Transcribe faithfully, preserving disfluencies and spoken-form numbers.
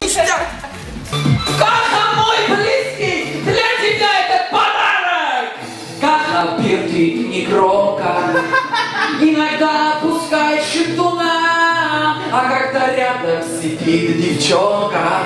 Каха, мой близкий, для тебя этот подарок! Каха, пир ты не громко, иногда пускай шептуна, а когда рядом сидит девчонка,